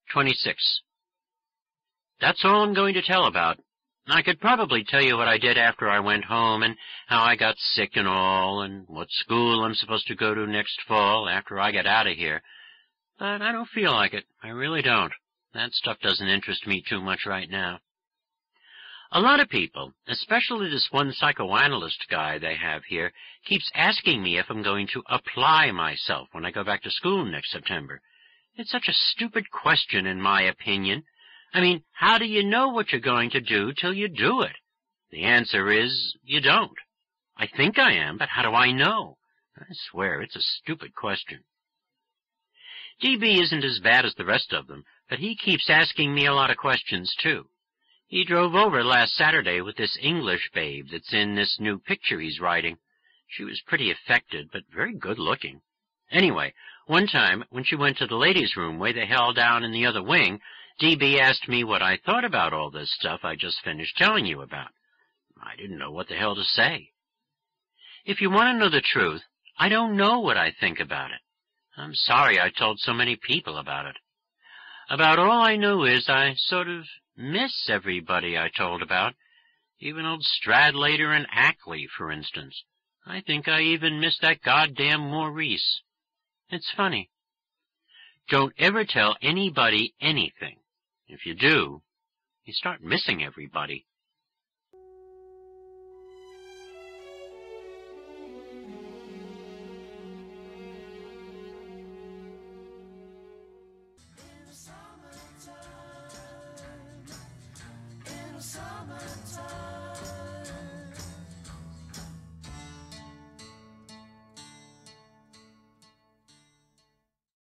26. That's all I'm going to tell about. I could probably tell you what I did after I went home, and how I got sick and all, and what school I'm supposed to go to next fall after I get out of here. But I don't feel like it. I really don't. That stuff doesn't interest me too much right now. A lot of people, especially this one psychoanalyst guy they have here, keeps asking me if I'm going to apply myself when I go back to school next September. It's such a stupid question, in my opinion. I mean, how do you know what you're going to do till you do it? The answer is, you don't. I think I am, but how do I know? I swear, it's a stupid question. DB isn't as bad as the rest of them, but he keeps asking me a lot of questions, too. He drove over last Saturday with this English babe that's in this new picture he's writing. She was pretty affected, but very good-looking. Anyway, one time, when she went to the ladies' room way the hell down in the other wing, DB asked me what I thought about all this stuff I just finished telling you about. I didn't know what the hell to say. If you want to know the truth, I don't know what I think about it. I'm sorry I told so many people about it. About all I know is I sort of miss everybody I told about, even old Stradlater and Ackley, for instance. I think I even miss that goddamn Maurice. It's funny. Don't ever tell anybody anything. If you do, you start missing everybody.